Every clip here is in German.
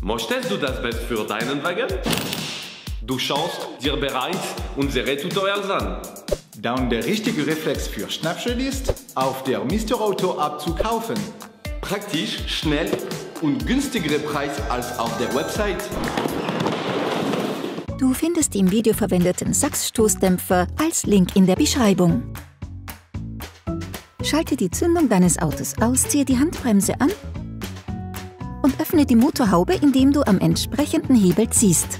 Möchtest du das Beste für deinen Wagen? Du schaust dir bereits unsere Tutorials an. Dann der richtige Reflex für Schnäppchen ist, auf der Mr. Auto App zu kaufen. Praktisch, schnell und günstigere Preis als auf der Website. Du findest die im Video verwendeten Sachs-Stoßdämpfer als Link in der Beschreibung. Schalte die Zündung deines Autos aus, ziehe die Handbremse an und öffne die Motorhaube, indem du am entsprechenden Hebel ziehst.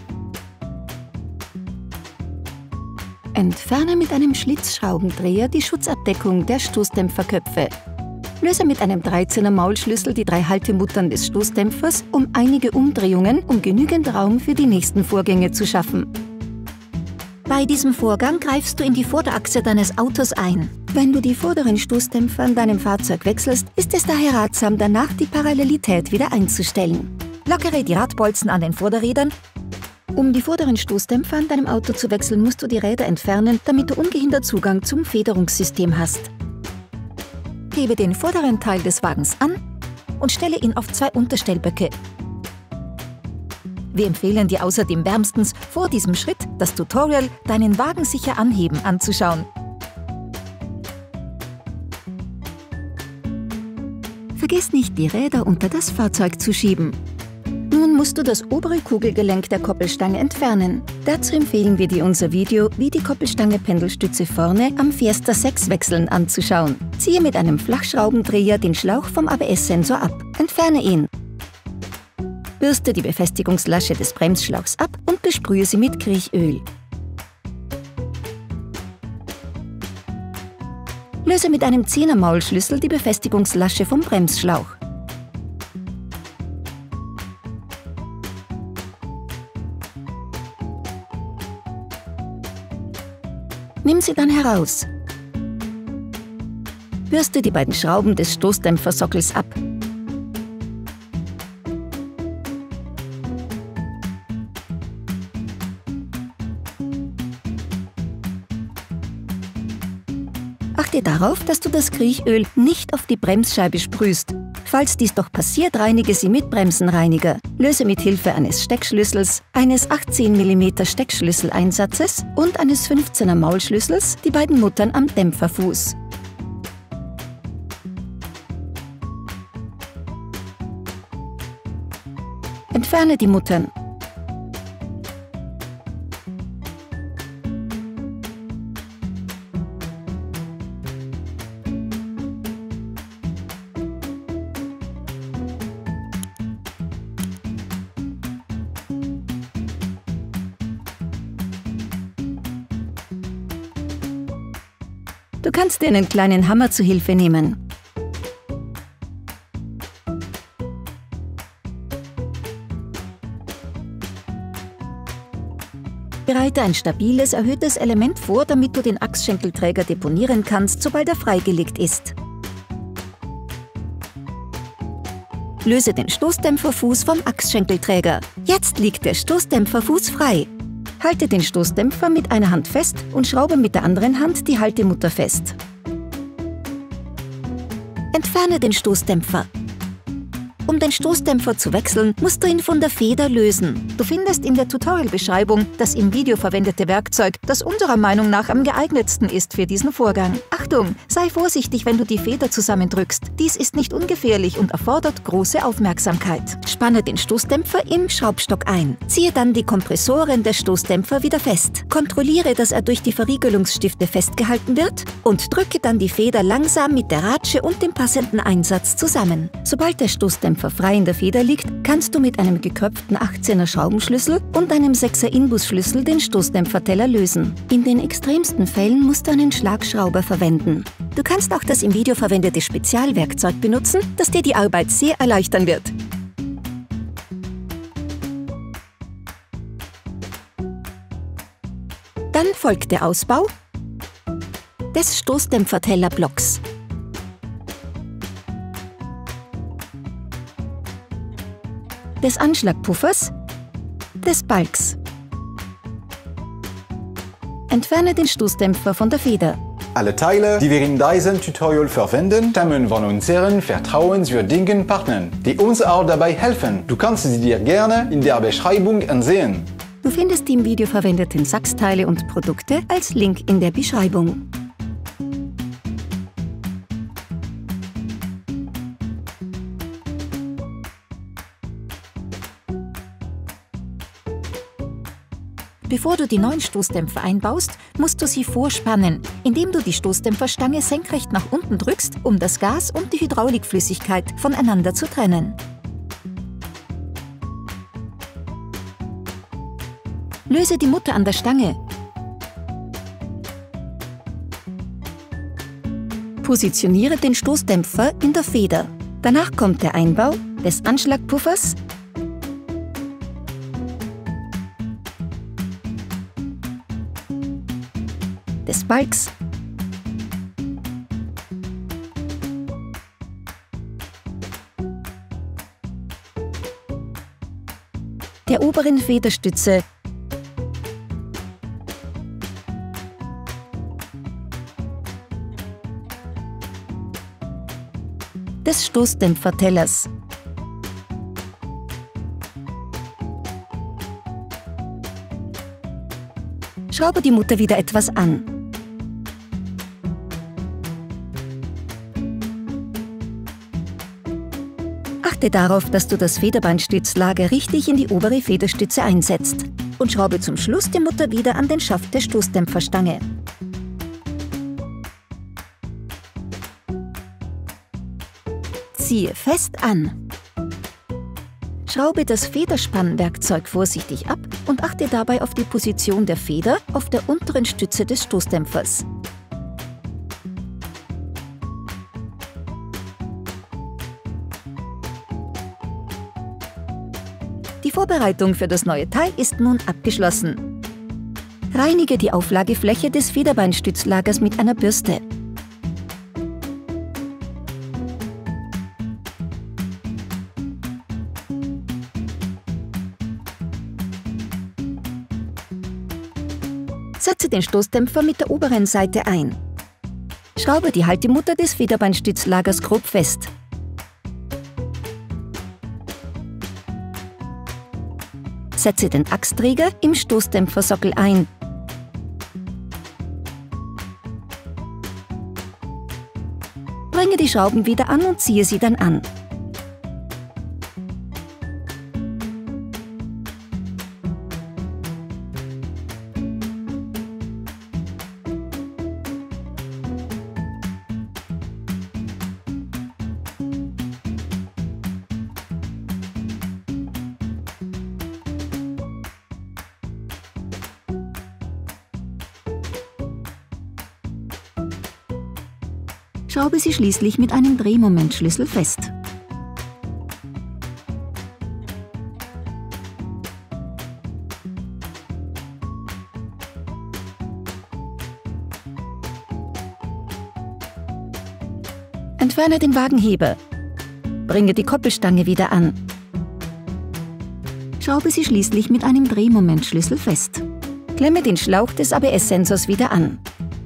Entferne mit einem Schlitzschraubendreher die Schutzabdeckung der Stoßdämpferköpfe. Löse mit einem 13er Maulschlüssel die 3 Haltemuttern des Stoßdämpfers um einige Umdrehungen, um genügend Raum für die nächsten Vorgänge zu schaffen. Bei diesem Vorgang greifst du in die Vorderachse deines Autos ein. Wenn du die vorderen Stoßdämpfer an deinem Fahrzeug wechselst, ist es daher ratsam, danach die Parallelität wieder einzustellen. Lockere die Radbolzen an den Vorderrädern. Um die vorderen Stoßdämpfer an deinem Auto zu wechseln, musst du die Räder entfernen, damit du ungehindert Zugang zum Federungssystem hast. Hebe den vorderen Teil des Wagens an und stelle ihn auf 2 Unterstellböcke. Wir empfehlen dir außerdem wärmstens, vor diesem Schritt das Tutorial Deinen Wagen sicher anheben anzuschauen. Vergiss nicht, die Räder unter das Fahrzeug zu schieben. Nun musst du das obere Kugelgelenk der Koppelstange entfernen. Dazu empfehlen wir dir unser Video, wie die Koppelstange Pendelstütze vorne am Fiesta 6 wechseln anzuschauen. Ziehe mit einem Flachschraubendreher den Schlauch vom ABS-Sensor ab. Entferne ihn. Bürste die Befestigungslasche des Bremsschlauchs ab und besprühe sie mit Kriechöl. Löse mit einem 10er Maulschlüssel die Befestigungslasche vom Bremsschlauch. Nimm sie dann heraus. Bürste die beiden Schrauben des Stoßdämpfersockels ab. Achte darauf, dass du das Kriechöl nicht auf die Bremsscheibe sprühst. Falls dies doch passiert, reinige sie mit Bremsenreiniger. Löse mit Hilfe eines Steckschlüssels, eines 18 mm Steckschlüsseleinsatzes und eines 15er Maulschlüssels die beiden Muttern am Dämpferfuß. Entferne die Muttern. Du kannst dir einen kleinen Hammer zu Hilfe nehmen. Bereite ein stabiles, erhöhtes Element vor, damit du den Achsschenkelträger deponieren kannst, sobald er freigelegt ist. Löse den Stoßdämpferfuß vom Achsschenkelträger. Jetzt liegt der Stoßdämpferfuß frei. Halte den Stoßdämpfer mit einer Hand fest und schraube mit der anderen Hand die Haltemutter fest. Entferne den Stoßdämpfer. Um den Stoßdämpfer zu wechseln, musst du ihn von der Feder lösen. Du findest in der Tutorial-Beschreibung das im Video verwendete Werkzeug, das unserer Meinung nach am geeignetsten ist für diesen Vorgang. Achtung, sei vorsichtig, wenn du die Feder zusammendrückst. Dies ist nicht ungefährlich und erfordert große Aufmerksamkeit. Spanne den Stoßdämpfer im Schraubstock ein. Ziehe dann die Kompressoren des Stoßdämpfer wieder fest. Kontrolliere, dass er durch die Verriegelungsstifte festgehalten wird und drücke dann die Feder langsam mit der Ratsche und dem passenden Einsatz zusammen. Sobald der Stoßdämpfer frei in der Feder liegt, kannst du mit einem geköpften 18er Schraubenschlüssel und einem 6er Inbusschlüssel den Stoßdämpferteller lösen. In den extremsten Fällen musst du einen Schlagschrauber verwenden. Du kannst auch das im Video verwendete Spezialwerkzeug benutzen, das dir die Arbeit sehr erleichtern wird. Dann folgt der Ausbau des Stoßdämpfertellerblocks. Des Anschlagpuffers, des Balks. Entferne den Stoßdämpfer von der Feder. Alle Teile, die wir in diesem Tutorial verwenden, stammen von unseren vertrauenswürdigen Partnern, die uns auch dabei helfen. Du kannst sie dir gerne in der Beschreibung ansehen. Du findest die im Video verwendeten Sachsteile und Produkte als Link in der Beschreibung. Bevor du die neuen Stoßdämpfer einbaust, musst du sie vorspannen, indem du die Stoßdämpferstange senkrecht nach unten drückst, um das Gas und die Hydraulikflüssigkeit voneinander zu trennen. Löse die Mutter an der Stange. Positioniere den Stoßdämpfer in der Feder. Danach kommt der Einbau des Anschlagpuffers, des Balks, der oberen Federstütze des Stoßdämpfertellers. Schraube die Mutter wieder etwas an. Achte darauf, dass du das Federbeinstützlager richtig in die obere Federstütze einsetzt und schraube zum Schluss die Mutter wieder an den Schaft der Stoßdämpferstange. Ziehe fest an. Schraube das Federspannwerkzeug vorsichtig ab und achte dabei auf die Position der Feder auf der unteren Stütze des Stoßdämpfers. Die Vorbereitung für das neue Teil ist nun abgeschlossen. Reinige die Auflagefläche des Federbeinstützlagers mit einer Bürste. Setze den Stoßdämpfer mit der oberen Seite ein. Schraube die Haltemutter des Federbeinstützlagers grob fest. Setze den Achsträger im Stoßdämpfersockel ein. Bringe die Schrauben wieder an und ziehe sie dann an. Schraube sie schließlich mit einem Drehmomentschlüssel fest. Entferne den Wagenheber. Bringe die Koppelstange wieder an. Schraube sie schließlich mit einem Drehmomentschlüssel fest. Klemme den Schlauch des ABS-Sensors wieder an.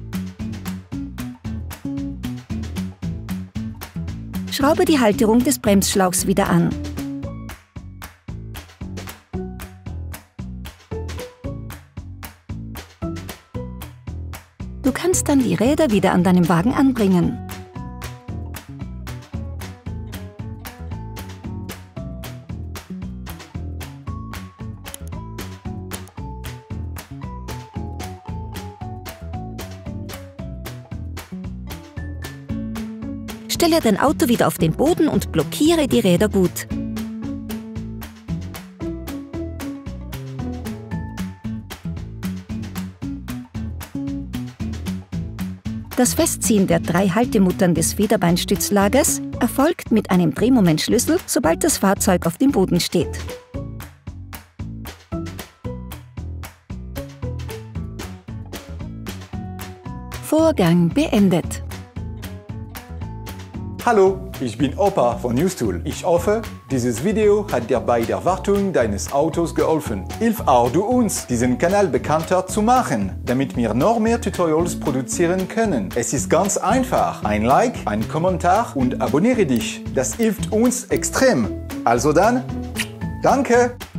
Schraube die Halterung des Bremsschlauchs wieder an. Du kannst dann die Räder wieder an deinem Wagen anbringen. Stelle dein Auto wieder auf den Boden und blockiere die Räder gut. Das Festziehen der 3 Haltemuttern des Federbeinstützlagers erfolgt mit einem Drehmomentschlüssel, sobald das Fahrzeug auf dem Boden steht. Vorgang beendet. Hallo, ich bin Opa von Newstool. Ich hoffe, dieses Video hat dir bei der Wartung deines Autos geholfen. Hilf auch du uns, diesen Kanal bekannter zu machen, damit wir noch mehr Tutorials produzieren können. Es ist ganz einfach. Ein Like, ein Kommentar und abonniere dich. Das hilft uns extrem. Also dann, danke!